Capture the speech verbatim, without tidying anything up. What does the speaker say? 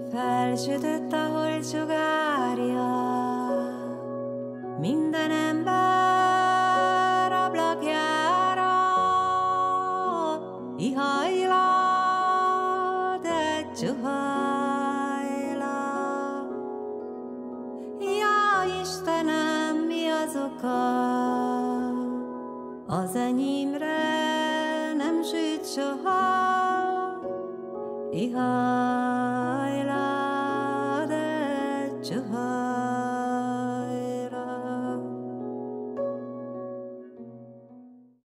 Felsütött a holdsugárja, minden ember ablakjára, ihajla, de csuhajla. Ja, Istenem, mi az oka? Az enyémre nem süt soha, ihaj.